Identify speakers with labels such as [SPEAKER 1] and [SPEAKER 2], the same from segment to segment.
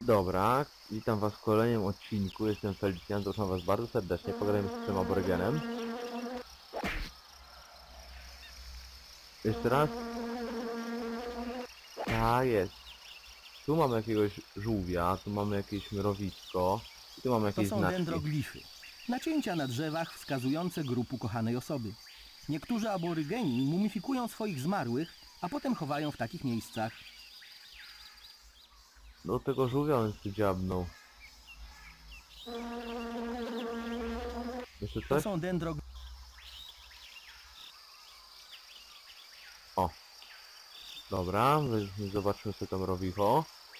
[SPEAKER 1] Dobra, witam was w kolejnym odcinku, jestem Felicjan, zapraszam was bardzo serdecznie, pogadajmy z tym aborygenem. Jeszcze raz? Tak jest. Tu mamy jakiegoś żółwia, tu mamy jakieś mrowisko, i tu mamy
[SPEAKER 2] To
[SPEAKER 1] jakieś
[SPEAKER 2] są
[SPEAKER 1] znaczki.
[SPEAKER 2] dendroglify. Nacięcia na drzewach wskazujące grób ukochanej osoby. Niektórzy aborygeni mumifikują swoich zmarłych, a potem chowają w takich miejscach.
[SPEAKER 1] Do tego żółwia on tu dziabnął. Jeszcze
[SPEAKER 2] To
[SPEAKER 1] coś?
[SPEAKER 2] są
[SPEAKER 1] O. Dobra, zobaczmy sobie to mrowicho.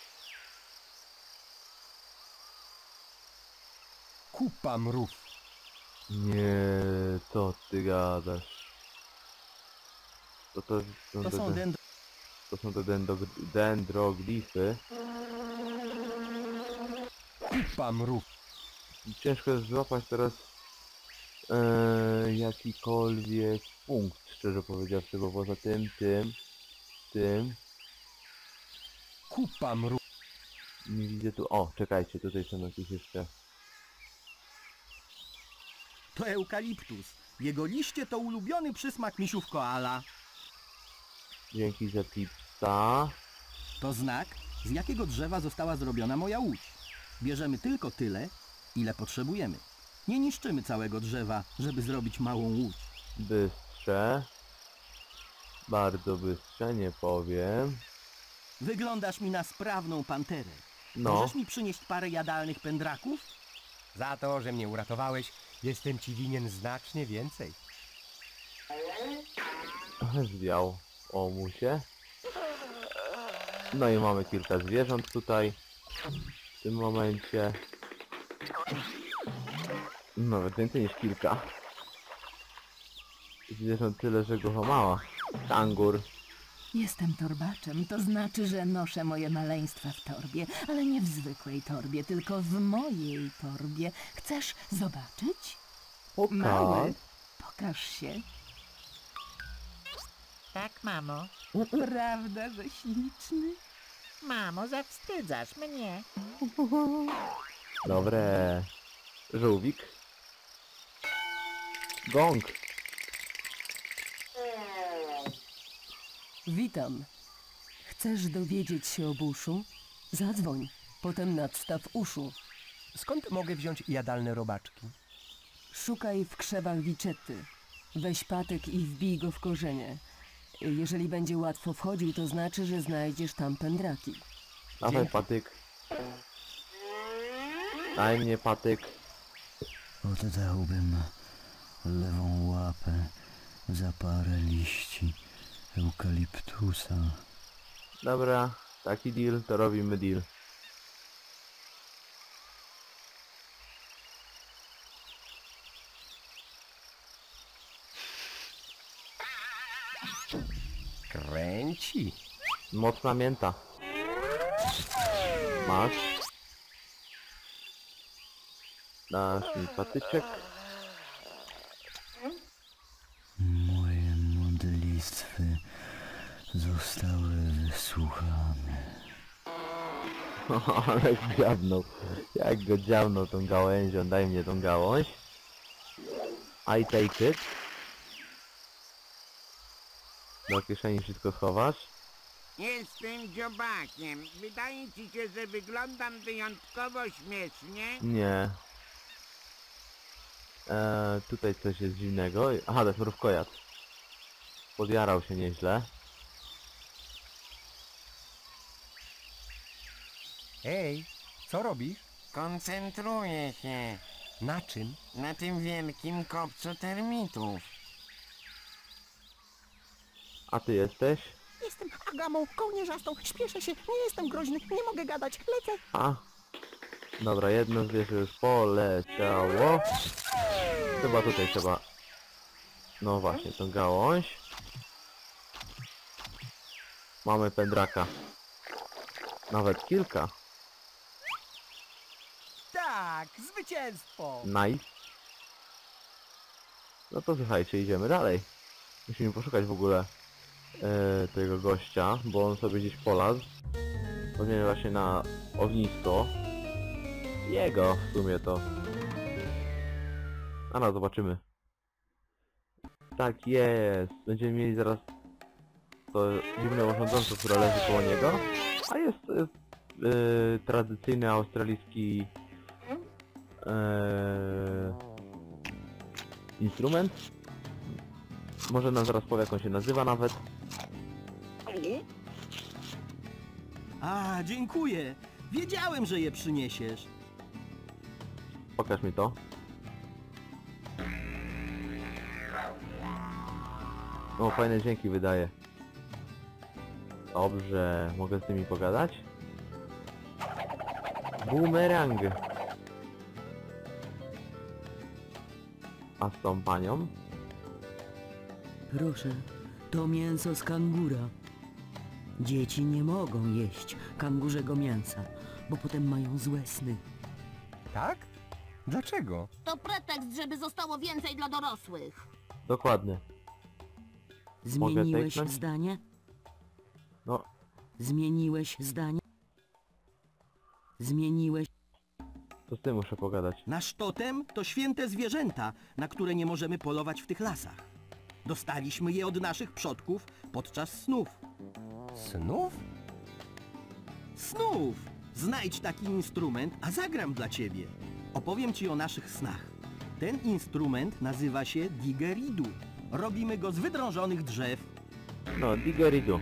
[SPEAKER 2] kupa mrów.
[SPEAKER 1] Nie, co ty gadasz?
[SPEAKER 2] To są
[SPEAKER 1] To są te dendroglify.
[SPEAKER 2] kupa mrów.
[SPEAKER 1] Ciężko jest złapać teraz jakikolwiek punkt, szczerze powiedziawszy, bo poza tym
[SPEAKER 2] Kupa mrów.
[SPEAKER 1] nie widzę tu. O, czekajcie, tutaj są jakieś jeszcze.
[SPEAKER 2] To eukaliptus. Jego liście to ulubiony przysmak misiów koala.
[SPEAKER 1] Dzięki za tipsa.
[SPEAKER 2] To znak, z jakiego drzewa została zrobiona moja łódź. Bierzemy tylko tyle, ile potrzebujemy. Nie niszczymy całego drzewa, żeby zrobić małą łódź.
[SPEAKER 1] Bystrze. Bardzo bystrze, nie powiem.
[SPEAKER 2] Wyglądasz mi na sprawną panterę.
[SPEAKER 1] No.
[SPEAKER 2] Możesz mi przynieść parę jadalnych pędraków?
[SPEAKER 3] Za to, że mnie uratowałeś, jestem ci winien znacznie więcej.
[SPEAKER 1] Zwiał o musie. No i mamy kilka zwierząt tutaj. W tym momencie. Nawet więcej niż kilka. Zwierząt tyle, że go mała. Kangur.
[SPEAKER 4] Jestem torbaczem, to znaczy, że noszę moje maleństwa w torbie, ale nie w zwykłej torbie, tylko w mojej torbie. Chcesz zobaczyć? Mały, pokaż się.
[SPEAKER 5] Tak, mamo.
[SPEAKER 4] Prawda, że śliczny?
[SPEAKER 5] Mamo, zawstydzasz mnie.
[SPEAKER 1] Dobre. Żółwik. Gong.
[SPEAKER 6] Witam. Chcesz dowiedzieć się o buszu? Zadzwoń, potem nadstaw uszu.
[SPEAKER 3] Skąd mogę wziąć jadalne robaczki?
[SPEAKER 6] Szukaj w krzewach wiczety. Weź patyk i wbij go w korzenie. Jeżeli będzie łatwo wchodził, to znaczy, że znajdziesz tam pędraki.
[SPEAKER 1] Dawaj patyk. Daj mnie patyk.
[SPEAKER 7] Oddałbym lewą łapę za parę liści eukaliptusa.
[SPEAKER 1] Dobra, taki deal, to robimy deal.
[SPEAKER 3] Kręci.
[SPEAKER 1] Mocna mięta. Masz. Dasz mi patyczek.
[SPEAKER 7] Moje modlitwy zostały wysłuchane.
[SPEAKER 1] Ale dziabnął. Jak go dziabnął tą gałęzią. Daj mnie tą gałąź. I take it. Do kieszeni wszystko schowasz.
[SPEAKER 8] Jestem dziobakiem. Wydaje ci się, że wyglądam wyjątkowo śmiesznie?
[SPEAKER 1] Nie. Tutaj coś jest dziwnego. Aha, to jest mrówkojad. Podjarał się nieźle.
[SPEAKER 3] Ej, co robisz?
[SPEAKER 8] Koncentruję się
[SPEAKER 3] Na czym?
[SPEAKER 8] na tym wielkim kopcu termitów.
[SPEAKER 1] A ty jesteś?
[SPEAKER 5] Jestem agamą kołnierzastą. Śpieszę się. Nie jestem groźny. Nie mogę gadać. Lecę.
[SPEAKER 1] A. Dobra, jedno zwierzę już poleciało. Chyba tutaj trzeba... No właśnie, tą gałąź. Mamy pędraka. Nawet kilka.
[SPEAKER 2] Tak, zwycięstwo!
[SPEAKER 1] Nice. No to słuchajcie, idziemy dalej. Musimy poszukać w ogóle tego gościa, bo on sobie gdzieś polazł. Powinien właśnie na ognisko. Jego w sumie to. A no, zobaczymy. Tak jest. Będziemy mieli zaraz to dziwne urządzonko, które leży koło niego. A jest tradycyjny australijski instrument. Może nam zaraz powie, jak on się nazywa nawet.
[SPEAKER 2] A, dziękuję. Wiedziałem, że je przyniesiesz.
[SPEAKER 1] Pokaż mi to. O, fajne dźwięki wydaje. Dobrze, mogę z nimi pogadać? Boomerang. A z tą panią?
[SPEAKER 9] Proszę, to mięso z kangura. Dzieci nie mogą jeść kangurzego mięsa, bo potem mają złe sny.
[SPEAKER 3] Tak? Dlaczego?
[SPEAKER 10] To pretekst, żeby zostało więcej dla dorosłych.
[SPEAKER 1] Dokładnie.
[SPEAKER 9] Zmieniłeś
[SPEAKER 1] tyknąć?
[SPEAKER 9] zdanie?
[SPEAKER 1] No,
[SPEAKER 9] Zmieniłeś zdanie? Zmieniłeś...
[SPEAKER 1] to z tym muszę pogadać.
[SPEAKER 2] Nasz totem to święte zwierzęta, na które nie możemy polować w tych lasach. Dostaliśmy je od naszych przodków podczas snów.
[SPEAKER 3] Snów?
[SPEAKER 2] Snów! Znajdź taki instrument, a zagram dla ciebie. Opowiem ci o naszych snach. Ten instrument nazywa się digeridu. Robimy go z wydrążonych drzew.
[SPEAKER 1] No, digeridu.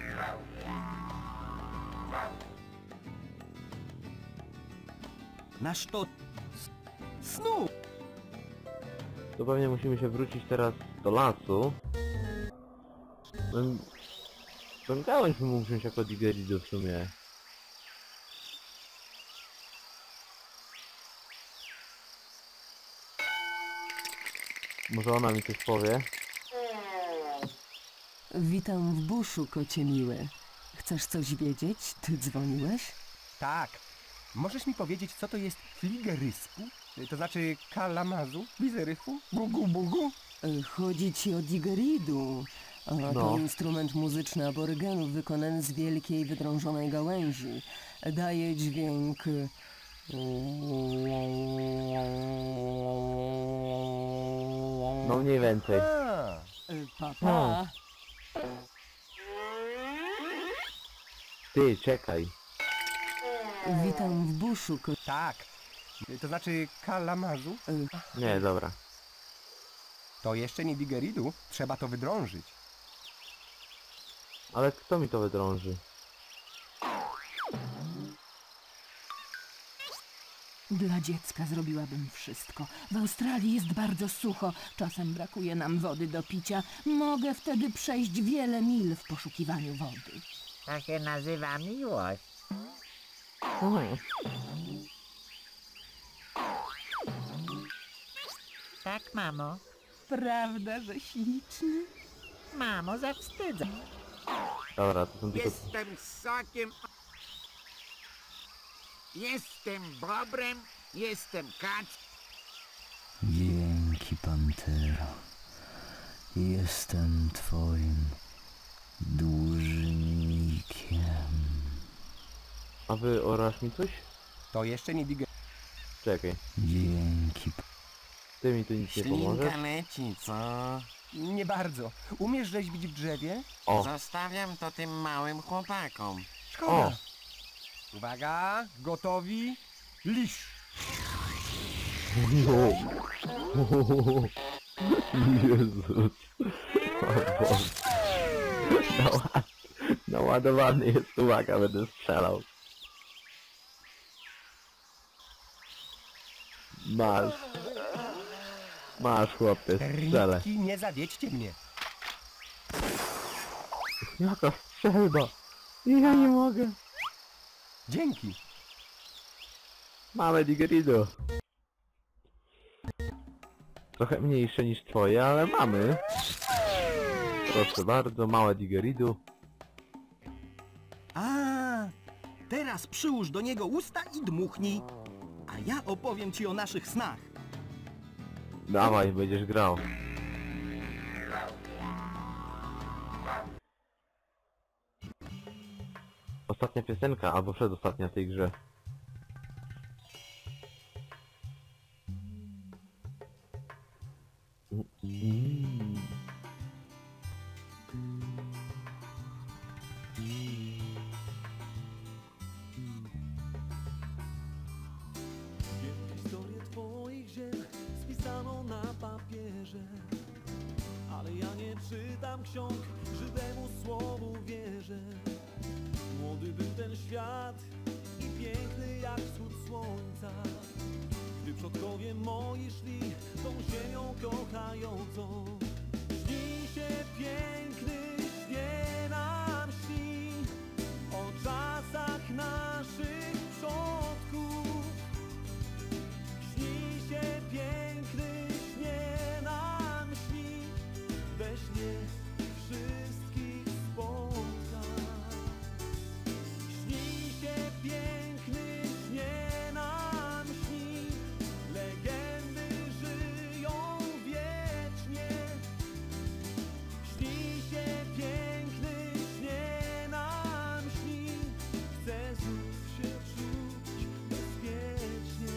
[SPEAKER 2] Nasz to... Snów!
[SPEAKER 1] To pewnie musimy się wrócić teraz do lasu. Tą gałąź bym mógł wziąć jako digeridu w sumie. Może ona mi coś powie?
[SPEAKER 6] Witam w buszu, kocie miły. Chcesz coś wiedzieć? Ty dzwoniłeś?
[SPEAKER 3] Tak. Możesz mi powiedzieć, co to jest fligeryspu? To znaczy kalamazu, bizerychu, bugu bugu?
[SPEAKER 6] Chodzi ci o digeridu. A
[SPEAKER 1] No.
[SPEAKER 6] to instrument muzyczny aborygenów wykonany z wielkiej, wydrążonej gałęzi. Daje dźwięk...
[SPEAKER 1] No mniej więcej.
[SPEAKER 3] A,
[SPEAKER 6] Papa.
[SPEAKER 1] Ty, czekaj.
[SPEAKER 6] Witam w buszu,
[SPEAKER 3] tak. To znaczy kalamazu?
[SPEAKER 1] Nie, dobra.
[SPEAKER 3] To jeszcze nie digeridu. Trzeba to wydrążyć.
[SPEAKER 1] Ale kto mi to wydrąży?
[SPEAKER 4] Dla dziecka zrobiłabym wszystko. W Australii jest bardzo sucho. Czasem brakuje nam wody do picia. Mogę wtedy przejść wiele mil w poszukiwaniu wody.
[SPEAKER 8] To się nazywa miłość. Tak, mamo.
[SPEAKER 4] Prawda, że śliczny?
[SPEAKER 8] Mamo, zawstydzę.
[SPEAKER 1] Dobra, to są tylko...
[SPEAKER 8] Jestem ssokiem. Jestem bobrem. Jestem kac.
[SPEAKER 7] Dzięki, Pantero. Jestem twoim dłużnikiem.
[SPEAKER 1] A wy orasz mi coś?
[SPEAKER 3] To jeszcze nie digeridu.
[SPEAKER 1] Czekaj.
[SPEAKER 7] Dzięki.
[SPEAKER 1] Ty mi tu nic nie pomożesz?
[SPEAKER 8] Ślinka leci, co?
[SPEAKER 3] Nie bardzo. Umiesz rzeźbić w drzewie?
[SPEAKER 1] O,
[SPEAKER 8] Zostawiam to tym małym chłopakom.
[SPEAKER 3] Szkoda.
[SPEAKER 1] o!
[SPEAKER 3] Uwaga, gotowi, lisz.
[SPEAKER 1] No. Jezus. O Boże. Naładowany jest, uwaga, będę strzelał. Masz. Masz, chłopie, strzelę.
[SPEAKER 3] Termitki, nie zawiedźcie mnie.
[SPEAKER 1] Jaka strzelba? Ja nie mogę.
[SPEAKER 3] Dzięki.
[SPEAKER 1] Mamy digerido. Trochę mniejsze niż twoje, ale mamy. Proszę bardzo, małe digerido.
[SPEAKER 2] A, teraz przyłóż do niego usta i dmuchnij. A ja opowiem ci o naszych snach.
[SPEAKER 1] Dawaj, będziesz grał. ostatnia piosenka, albo przedostatnia w tej grze.
[SPEAKER 11] Historię twoich ziem spisaną na papierze, ale ja nie czytam ksiąg, żywemu słowu wierzę. Młody był ten świat i piękny jak wschód słońca, gdy przodkowie moi szli tą ziemią kochającą. Śni się piękny, śnie nam śni o czasach naszych przodków. Śni się piękny, śnie nam śni, we śnie wszystkich spotka. Śni się piękny, śnie nam śni, legendy żyją wiecznie. Śni się piękny, śnie nam śni, chcę znów się czuć bezpiecznie.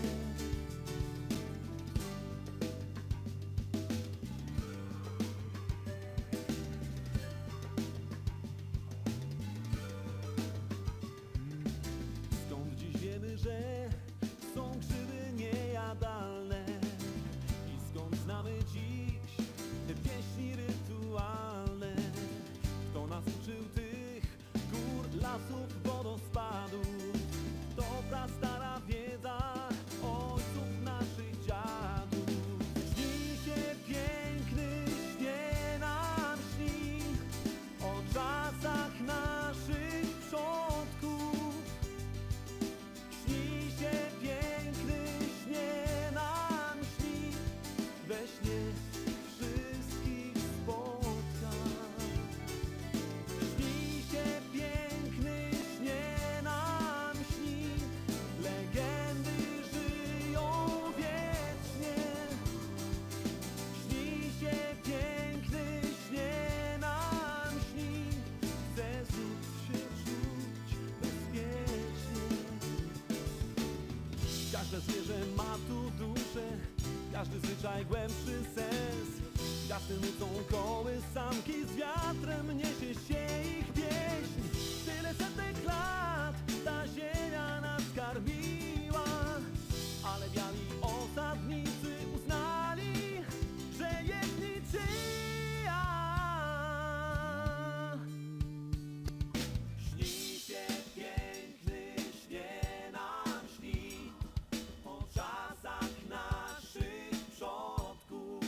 [SPEAKER 11] Skąd dziś wiemy, że są grzyby niejadalne i skąd znamy dziś te pieśni rytualne? Kto nas uczył tych gór, lasów, wodospadów? To prastara wiedza ojców naszych dziadów. Śni się piękny, śnie nam śni o czasach naszych przodków. Śni się piękny, śnie nam śni, we śnie wszystkich spotka. Śni się piękny, śnie nam śni, legendy żyją wiecznie. Śni się piękny, śnie nam śni, chcę znów się czuć bezpiecznie. Każde zwierzę ma tu duszę, każdy zwyczaj głębszy sens. Jasnym nucą kołysanki z wiatrem niesie się ich pieśń. Tyle setek lat ta ziemia nas karmiła, ale biali osadnicy uznali, że jest niczyja. Śni się piękny, śnie nam śni o czasach naszych przodków.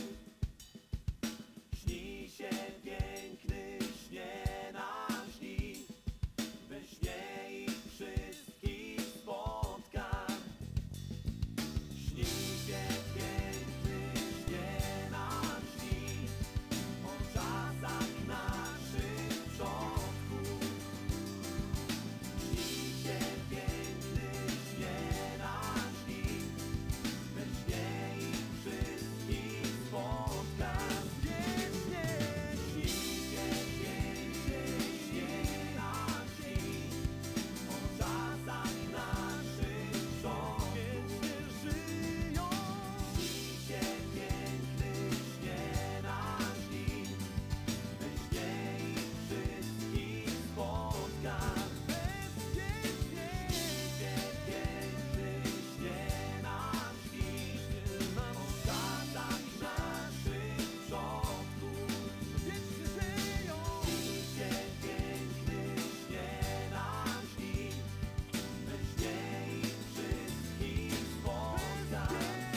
[SPEAKER 11] Śni się piękny, śnie nam śni, we śnie ich wszystkich spotka. Śni się piękny, śnie nam śni o czasach naszych przodków. Śni się piękny, śnie nam śni, we śnie ich wszystkich spotka. Wiecznie śni się piękny, śnie nam śni o czasach naszych przodków. Wiecznie żyją. Śni się piękny, śnie nam śni, we śnie ich wszystkich spotka. Bezpiecznie. Śni się piękny, śnie nam śni, o czasach naszych przodków. Wiecznie żyją. Śni się piękny, śnie nam śni, we śnie ich wszystkich spotka.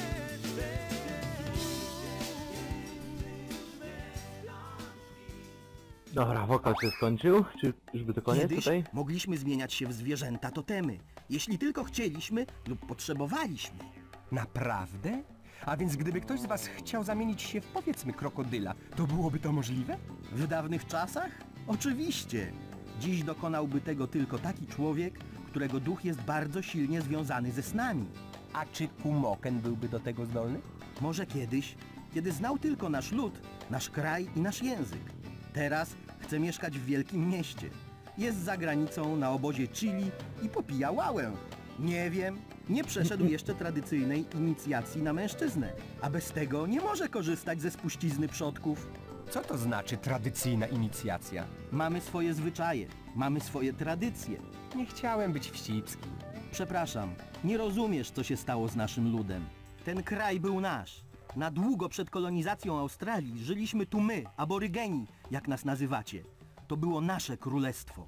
[SPEAKER 1] Dobra, wokal się skończył. Czy już by to koniec
[SPEAKER 2] Kiedyś
[SPEAKER 1] tutaj?
[SPEAKER 2] mogliśmy zmieniać się w zwierzęta totemy, jeśli tylko chcieliśmy lub potrzebowaliśmy.
[SPEAKER 3] Naprawdę? A więc gdyby ktoś z was chciał zamienić się w, powiedzmy, krokodyla, to byłoby to możliwe?
[SPEAKER 2] W dawnych czasach? Oczywiście. Dziś dokonałby tego tylko taki człowiek, którego duch jest bardzo silnie związany ze snami.
[SPEAKER 3] A czy Kumoken byłby do tego zdolny?
[SPEAKER 2] Może kiedyś, kiedy znał tylko nasz lud, nasz kraj i nasz język. Teraz chce mieszkać w wielkim mieście. jest za granicą na obozie Chili i popija łałę. Nie wiem, nie przeszedł jeszcze tradycyjnej inicjacji na mężczyznę, a bez tego nie może korzystać ze spuścizny przodków.
[SPEAKER 3] Co to znaczy tradycyjna inicjacja?
[SPEAKER 2] Mamy swoje zwyczaje, mamy swoje tradycje.
[SPEAKER 3] Nie chciałem być wścibski.
[SPEAKER 2] Przepraszam, nie rozumiesz, co się stało z naszym ludem. Ten kraj był nasz. Na długo przed kolonizacją Australii żyliśmy tu my, aborygeni, jak nas nazywacie. To było nasze królestwo.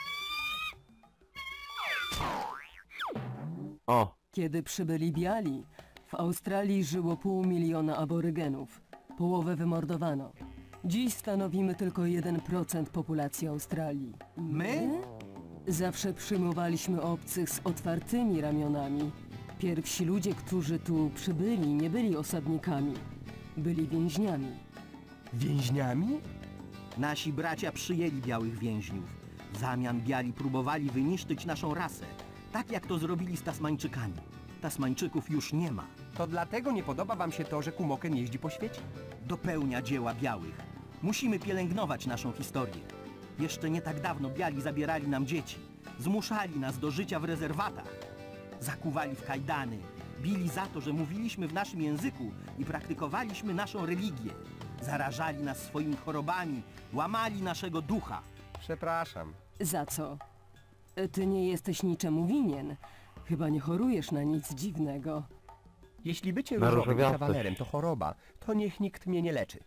[SPEAKER 1] O,
[SPEAKER 6] Kiedy przybyli biali, w Australii żyło 500 000 aborygenów. Połowę wymordowano. Dziś stanowimy tylko 1% populacji Australii.
[SPEAKER 2] My?
[SPEAKER 6] Zawsze przyjmowaliśmy obcych z otwartymi ramionami. Pierwsi ludzie, którzy tu przybyli, nie byli osadnikami. Byli więźniami.
[SPEAKER 3] Więźniami?
[SPEAKER 2] Nasi bracia przyjęli białych więźniów. W zamian biali próbowali wyniszczyć naszą rasę, tak jak to zrobili z Tasmańczykami. Tasmańczyków już nie ma.
[SPEAKER 3] To dlatego nie podoba wam się to, że Kumoken jeździ po świecie?
[SPEAKER 2] Dopełnia dzieła białych. Musimy pielęgnować naszą historię. Jeszcze nie tak dawno biali zabierali nam dzieci. Zmuszali nas do życia w rezerwatach. Zakuwali w kajdany. Bili za to, że mówiliśmy w naszym języku i praktykowaliśmy naszą religię. Zarażali nas swoimi chorobami, łamali naszego ducha.
[SPEAKER 3] Przepraszam.
[SPEAKER 6] Za co? Ty nie jesteś niczemu winien. Chyba nie chorujesz na nic dziwnego.
[SPEAKER 3] Jeśli bycie
[SPEAKER 1] Na
[SPEAKER 3] różowym
[SPEAKER 1] różowiastych.
[SPEAKER 3] kawalerem to choroba, to niech nikt mnie nie leczy.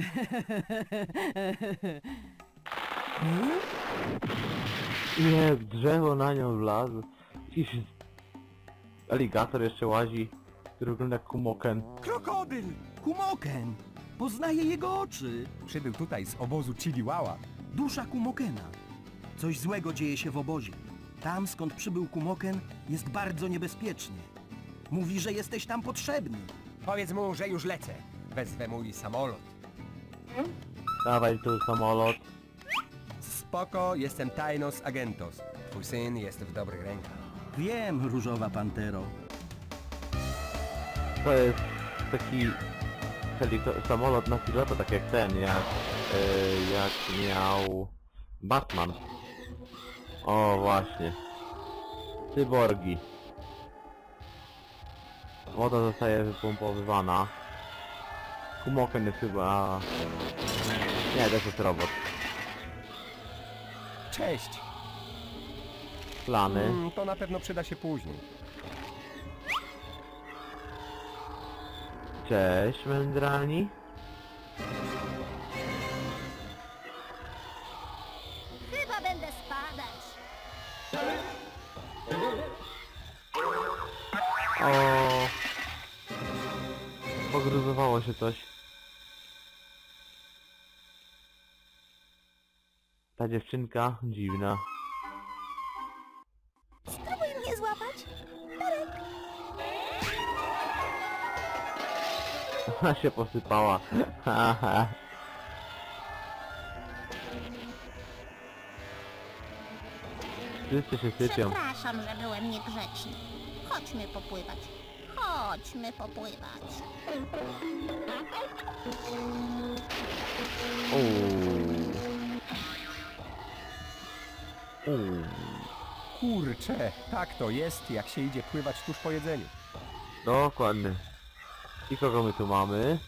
[SPEAKER 1] nie, drzewo na nią wlazł. Jakiś aligator jeszcze łazi, który wygląda jak Kumoken.
[SPEAKER 3] Krokodyl!
[SPEAKER 2] Kumoken! Poznaję jego oczy!
[SPEAKER 3] Przybył tutaj z obozu Chiliwała.
[SPEAKER 2] Dusza Kumokena. Coś złego dzieje się w obozie. Tam, skąd przybył Kumoken, jest bardzo niebezpiecznie. Mówi, że jesteś tam potrzebny.
[SPEAKER 3] Powiedz mu, że już lecę. Wezwę mój samolot.
[SPEAKER 1] Dawaj tu samolot.
[SPEAKER 3] Spoko, jestem Tainos Agentos. Twój syn jest w dobrych rękach.
[SPEAKER 2] Wiem, różowa pantero.
[SPEAKER 1] To jest taki samolot na pilota, tak jak ten, jak miał Batman. O, właśnie. Cyborgi. Woda zostaje wypompowywana. Kumoken jest chyba... Nie, to jest robot.
[SPEAKER 3] Cześć!
[SPEAKER 1] Plany.
[SPEAKER 3] To na pewno przyda się później.
[SPEAKER 1] Cześć, mędrani.
[SPEAKER 10] Chyba będę spadać.
[SPEAKER 1] O, pogruzowało się coś. Ta dziewczynka dziwna.
[SPEAKER 10] Spróbuj mnie złapać. Darek.
[SPEAKER 1] Ona się posypała. Haha. Wszyscy się sypią.
[SPEAKER 10] Przepraszam, że byłem niegrzeczny. Chodźmy popływać. Chodźmy popływać.
[SPEAKER 3] Kurczę, tak to jest, jak się idzie pływać tuż po jedzeniu.
[SPEAKER 1] Dokładnie. I kogo my tu mamy?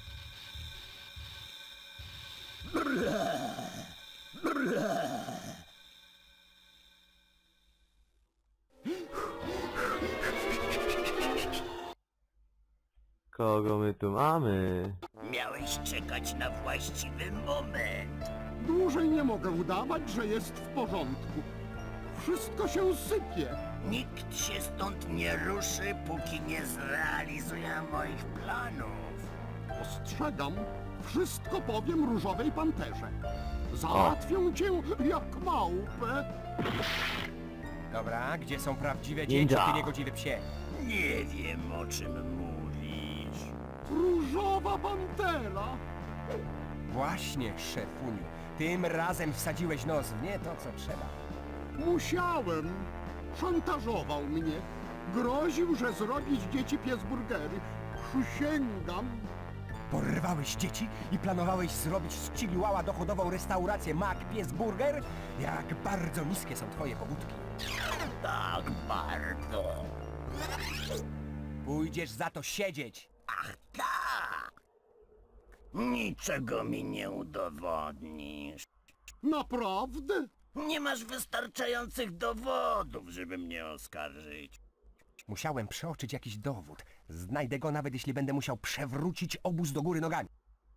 [SPEAKER 1] Kogo my tu mamy?
[SPEAKER 8] Miałeś czekać na właściwy moment.
[SPEAKER 5] Dłużej nie mogę udawać, że jest w porządku. Wszystko się sypie.
[SPEAKER 8] Nikt się stąd nie ruszy, póki nie zrealizuje moich planów.
[SPEAKER 5] Ostrzegam, wszystko powiem różowej panterze. Załatwię cię jak małpę.
[SPEAKER 3] Dobra, gdzie są prawdziwe
[SPEAKER 1] Ninja.
[SPEAKER 3] dzieci, ty niegodziwy psie?
[SPEAKER 8] Nie wiem, o czym mówisz.
[SPEAKER 5] Różowa pantera.
[SPEAKER 3] Właśnie, szefuniu. Tym razem wsadziłeś nos w nie to, co trzeba.
[SPEAKER 5] Musiałem. Szantażował mnie. Groził, że zrobi z dzieci piesburgery. Przysięgam.
[SPEAKER 3] Porwałeś dzieci i planowałeś zrobić z Chiliwała dochodową restaurację Mac-Pies-Burger? Jak bardzo niskie są twoje pobudki.
[SPEAKER 8] Tak bardzo.
[SPEAKER 3] Pójdziesz za to siedzieć.
[SPEAKER 8] Ach tak! Niczego mi nie udowodnisz.
[SPEAKER 5] Naprawdę?
[SPEAKER 8] Nie masz wystarczających dowodów, żeby mnie oskarżyć.
[SPEAKER 3] Musiałem przeoczyć jakiś dowód. Znajdę go nawet jeśli będę musiał przewrócić obóz do góry nogami.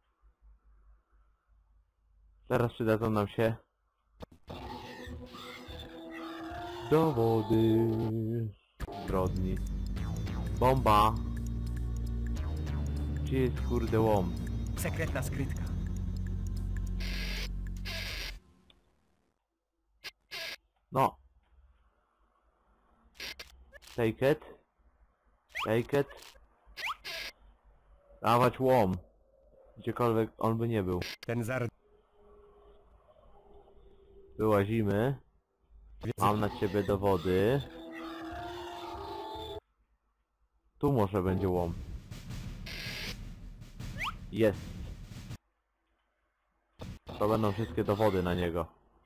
[SPEAKER 1] Teraz przydadzą nam się dowody zbrodni. Bomba. Gdzie jest kurde łom?
[SPEAKER 3] Sekretna skrytka.
[SPEAKER 1] No. Take it. Take it. Dawać łom. Gdziekolwiek on by nie był.
[SPEAKER 3] Ten zar...
[SPEAKER 1] Wyłazimy. Mam na ciebie dowody. Tu może będzie łom. Jest. To będą wszystkie dowody na niego.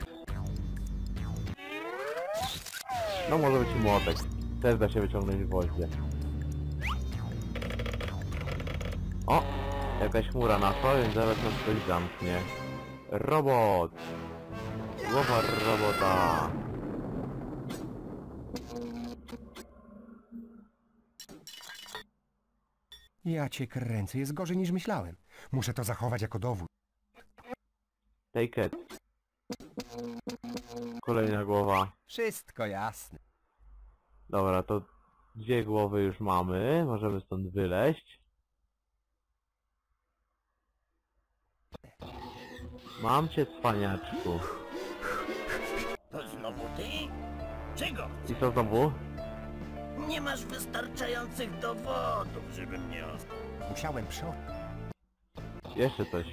[SPEAKER 1] No może być i młotek. Też da się wyciągnąć gwoździe. O! Jakaś chmura naszła, więc zaraz nas coś zamknie. Robot! Głowa robota!
[SPEAKER 3] Ja cię kręcę, jest gorzej niż myślałem. Muszę to zachować jako dowód.
[SPEAKER 1] Take it. Kolejna głowa.
[SPEAKER 3] Wszystko jasne.
[SPEAKER 1] Dobra, to dwie głowy już mamy. Możemy stąd wyleźć. Mam cię, cwaniaczku.
[SPEAKER 8] To znowu ty? Czego?
[SPEAKER 1] I co znowu?
[SPEAKER 8] Nie masz wystarczających dowodów, żeby mnie oskarżyć.
[SPEAKER 3] Musiałem przeoczyć.
[SPEAKER 1] Jeszcze coś.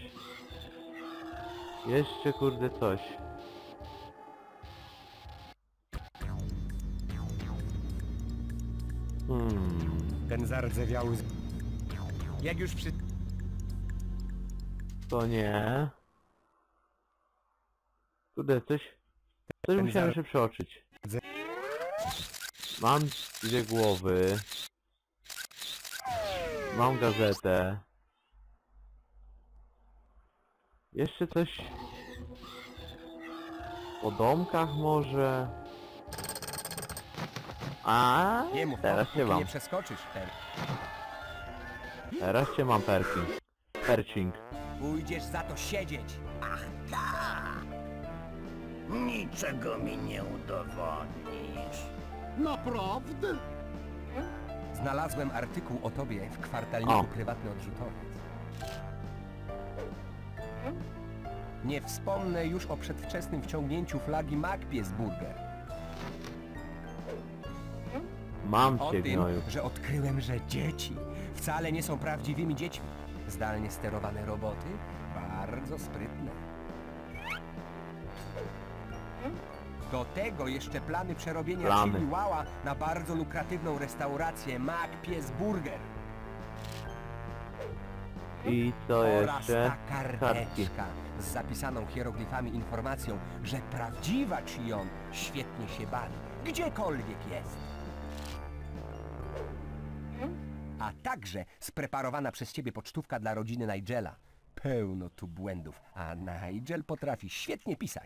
[SPEAKER 1] Jeszcze kurde coś.
[SPEAKER 3] Ten zardzewiały... Jak już przy...
[SPEAKER 1] To nie. Kurde, coś musiałem jeszcze przeoczyć. Mam dwie głowy. Mam gazetę. Jeszcze coś... Po domkach może... A
[SPEAKER 3] Nie mów,
[SPEAKER 1] teraz cię mam.
[SPEAKER 3] nie przeskoczysz.
[SPEAKER 1] Teraz cię mam, Perking. Perching.
[SPEAKER 3] Pójdziesz za to siedzieć.
[SPEAKER 8] Ach tak! Niczego mi nie udowodnisz.
[SPEAKER 5] Naprawdę?
[SPEAKER 3] Znalazłem artykuł o tobie w kwartalniku Prywatny Odrzutowiec. Nie wspomnę już o przedwczesnym wciągnięciu flagi Mac-Pies-Burger.
[SPEAKER 1] Mam
[SPEAKER 3] O
[SPEAKER 1] cię,
[SPEAKER 3] tym,
[SPEAKER 1] gnoju.
[SPEAKER 3] że odkryłem, że dzieci wcale nie są prawdziwymi dziećmi. Zdalnie sterowane roboty, bardzo sprytne. Do tego jeszcze plany przerobienia Chiliwała na bardzo lukratywną restaurację Mac-Pies-Burger.
[SPEAKER 1] I co
[SPEAKER 3] Oraz
[SPEAKER 1] jeszcze?
[SPEAKER 3] ta karteczka z zapisaną hieroglifami informacją, że prawdziwa Chion świetnie się bawi, gdziekolwiek jest. A także spreparowana przez ciebie pocztówka dla rodziny Nigela. Pełno tu błędów, a Nigel potrafi świetnie pisać.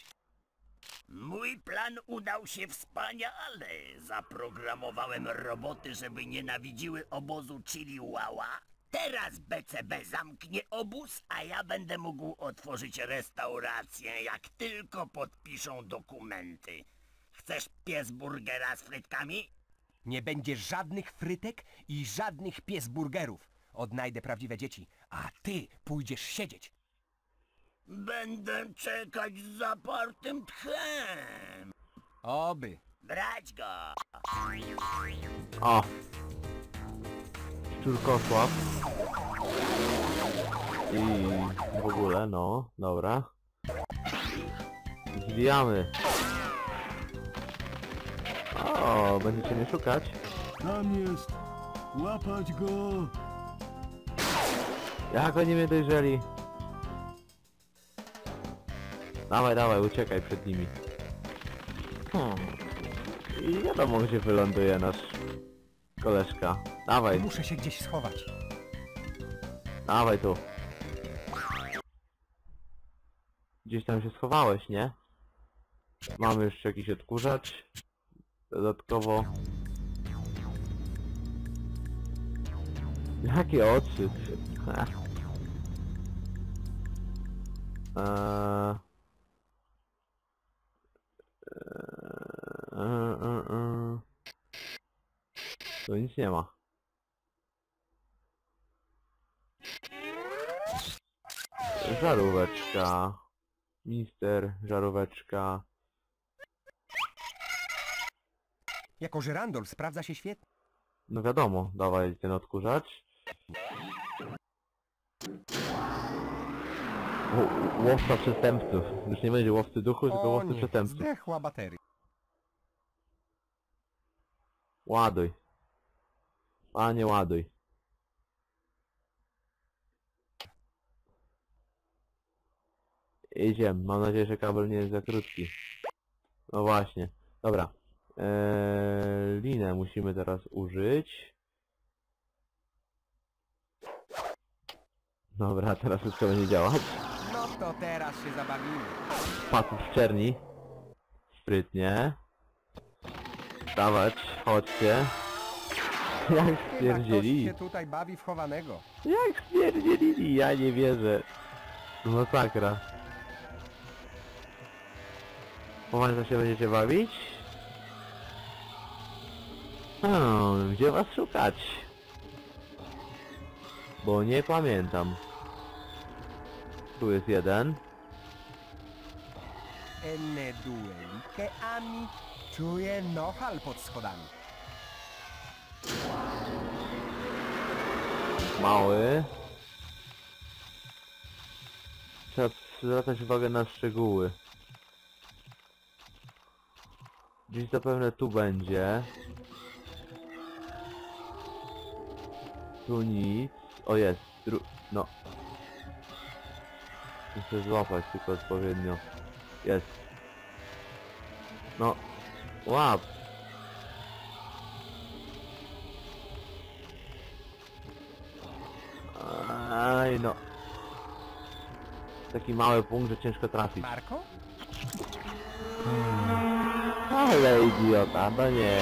[SPEAKER 8] Mój plan udał się wspaniale. Zaprogramowałem roboty, żeby nienawidziły obozu Chiliwała. Teraz BCB zamknie obóz, a ja będę mógł otworzyć restaurację, jak tylko podpiszą dokumenty. Chcesz pies-burgera z frytkami?
[SPEAKER 3] Nie będzie żadnych frytek i żadnych pies-burgerów. Odnajdę prawdziwe dzieci, a ty pójdziesz siedzieć.
[SPEAKER 8] Będę czekać z zapartym tchem.
[SPEAKER 3] Oby.
[SPEAKER 8] Brać go.
[SPEAKER 1] O! Szczurkosław. I w ogóle, no, dobra. Zwijamy. O, będziecie mnie szukać?
[SPEAKER 5] Tam jest. Łapać go.
[SPEAKER 1] Jak oni mnie dojrzeli? Dawaj, dawaj, uciekaj przed nimi. I wiadomo, gdzie wyląduje nasz koleżka. Dawaj,
[SPEAKER 3] Muszę się gdzieś schować.
[SPEAKER 1] dawaj tu. Gdzieś tam się schowałeś, nie? Mamy już jakiś odkurzacz. Dodatkowo... Jakie oczy? Tu nic nie ma. Żaróweczka. Mister, żaróweczka.
[SPEAKER 3] Jako żyrandol sprawdza się świetnie.
[SPEAKER 1] No wiadomo, dawaj ten odkurzacz. Łowca przestępców. Już nie będzie łowcy duchu, tylko
[SPEAKER 3] O
[SPEAKER 1] łowcy
[SPEAKER 3] nie,
[SPEAKER 1] przestępców.
[SPEAKER 3] zdechła bateria.
[SPEAKER 1] Ładuj. Panie, ładuj. Idziemy. Mam nadzieję, że kabel nie jest za krótki. No właśnie. Dobra. Linę musimy teraz użyć. Dobra, teraz wszystko będzie działać.
[SPEAKER 3] No to teraz się zabawimy.
[SPEAKER 1] Wpadł w czerni. Sprytnie. Dawać, chodźcie. Jak
[SPEAKER 3] Chyba ktoś
[SPEAKER 1] stwierdzili.
[SPEAKER 3] się tutaj bawi w chowanego.
[SPEAKER 1] Jak stwierdzili, ja nie wierzę. Masakra. Poważnie się będziecie bawić? Gdzie was szukać? Bo nie pamiętam. Tu jest jeden.
[SPEAKER 3] Enne due che ami, czuję nohal pod schodami.
[SPEAKER 1] Mały. Trzeba zwracać uwagę na szczegóły. Gdzieś zapewne tu będzie. Tu nic. O, jest. No. Muszę złapać tylko odpowiednio. Jest. No. Łap. Aj no. Taki mały punkt, że ciężko trafić.
[SPEAKER 3] Marko?
[SPEAKER 1] Ale idiota, no nie.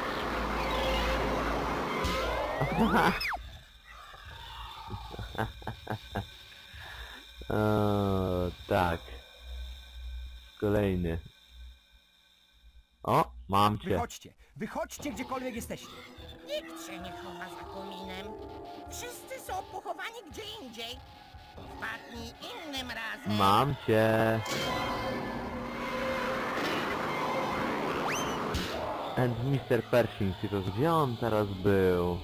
[SPEAKER 1] Tak. Kolejny. O, mam cię.
[SPEAKER 3] Wychodźcie! Wychodźcie gdziekolwiek jesteście!
[SPEAKER 10] Nikt się nie chowa za kominem. Wszyscy są pochowani gdzie indziej. Wpadnij innym razem.
[SPEAKER 1] Mam cię. And Mr. Pershing, tylko gdzie on teraz był?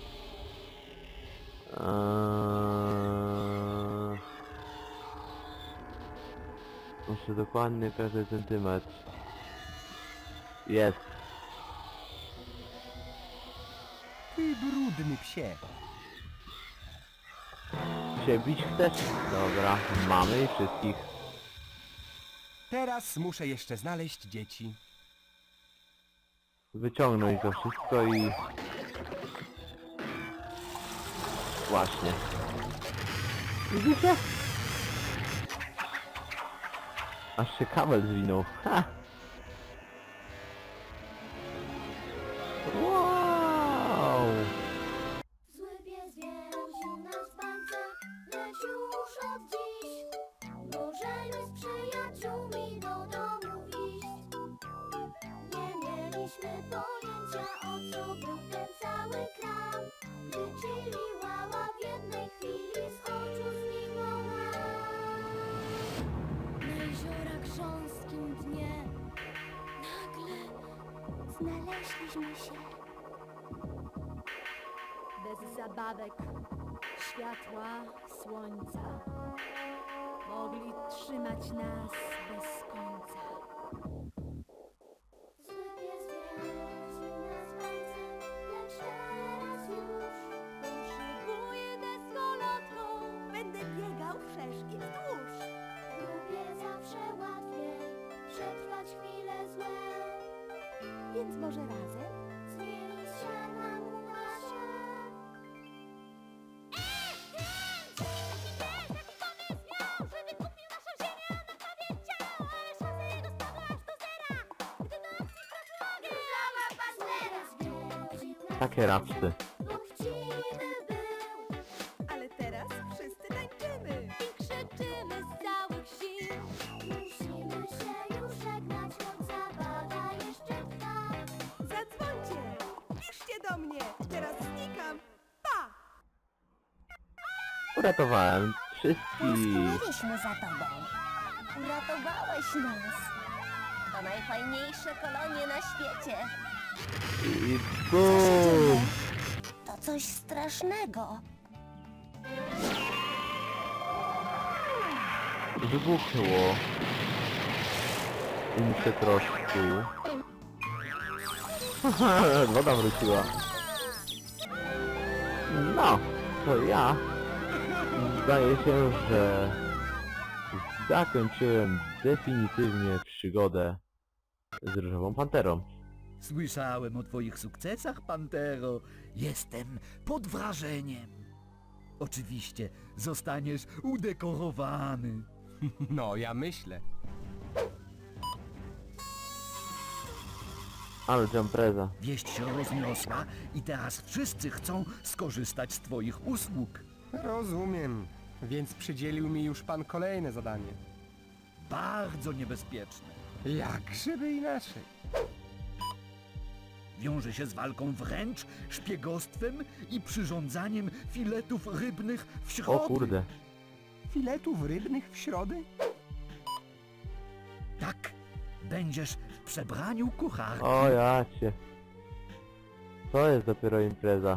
[SPEAKER 1] Muszę dokładnie każdy centymetr. Jest.
[SPEAKER 3] Ty brudny psie!
[SPEAKER 1] Się bić chcesz? Dobra, mamy ich wszystkich.
[SPEAKER 3] Teraz muszę jeszcze znaleźć dzieci.
[SPEAKER 1] Wyciągnąć to wszystko i... Właśnie. Widzicie? Aż się kabel zwinął. Ha! Wow!
[SPEAKER 11] Zły pies więził nas w bańce, lecz już od dziś możemy z przyjaciółmi do domu iść. Nie mieliśmy pojęcia, o co był ten cały kram, gdy Chili-Walla w jednej chwili z oczu zniknął nam. Na jeziora grząskim dnie nagle znaleźliśmy się. Bez zabawek, światła, słońca mogli trzymać nas bez końca. Zły pies więził nas w bańce, lecz teraz już poszybuje deskolotką, by Więc może razem? Zmienić się nam uda się.
[SPEAKER 1] Takie rapsy.
[SPEAKER 11] Ale teraz wszyscy tańczymy i krzyczymy z całych sił. Musimy się już żegnać, choć zabawa jeszcze trwa. Zadzwońcie, piszcie do mnie, teraz znikam. Pa!
[SPEAKER 1] Uratowałem wszystkich.
[SPEAKER 11] Tęskniliśmy za tobą. Uratowałeś nas. To najfajniejsze kolonie na świecie.
[SPEAKER 1] I BUM!
[SPEAKER 11] To coś strasznego.
[SPEAKER 1] Wybuchło. I mi się troszkę. Woda wróciła. No, to ja. Zdaje się, że zakończyłem definitywnie przygodę z Różową Panterą.
[SPEAKER 12] Słyszałem o twoich sukcesach, Pantero. Jestem pod wrażeniem. Oczywiście zostaniesz udekorowany.
[SPEAKER 3] No, ja myślę.
[SPEAKER 1] Ale impreza.
[SPEAKER 12] Wieść się rozniosła i teraz wszyscy chcą skorzystać z twoich usług.
[SPEAKER 3] Rozumiem. Więc przydzielił mi już pan kolejne zadanie.
[SPEAKER 12] Bardzo niebezpieczne.
[SPEAKER 3] Jakżeby inaczej.
[SPEAKER 12] Wiąże się z walką wręcz, szpiegostwem i przyrządzaniem filetów rybnych w
[SPEAKER 1] O
[SPEAKER 12] środę.
[SPEAKER 1] kurde.
[SPEAKER 3] Filetów rybnych w środę?
[SPEAKER 12] Tak, będziesz w przebraniu kucharki.
[SPEAKER 1] O jacie. To jest dopiero impreza.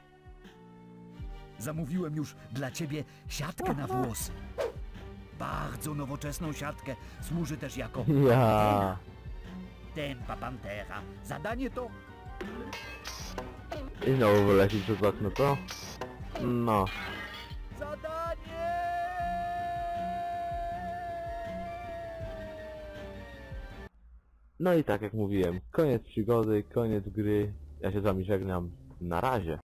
[SPEAKER 12] Zamówiłem już dla ciebie siatkę na włosy. Bardzo nowoczesną siatkę. Służy też jako
[SPEAKER 1] Ja.
[SPEAKER 12] tempa Pantera. Zadanie to...
[SPEAKER 1] I znowu wyleci przez okno, to? No.
[SPEAKER 12] Zadanie!
[SPEAKER 1] No i tak jak mówiłem, koniec przygody, koniec gry. Ja się z wami żegnam. Na razie.